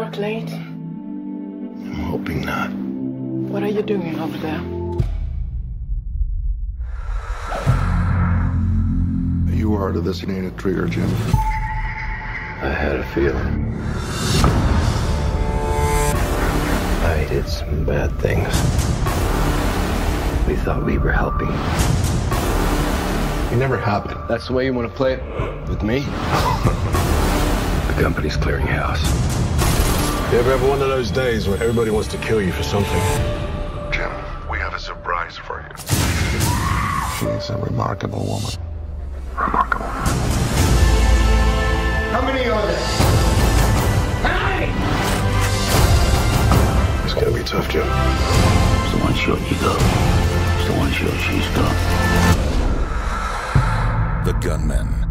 not late? I'm hoping not. What are you doing over there? You are the designated trigger, Jim. I had a feeling. I did some bad things. We thought we were helping. It never happened. That's the way you want to play it? With me? The company's clearing house. You ever have one of those days when everybody wants to kill you for something? Jim, we have a surprise for you. She's a remarkable woman. Remarkable. How many are there? It's gonna be tough, Jim. It's the one shot you got. It's the one shot she's got. The Gunmen.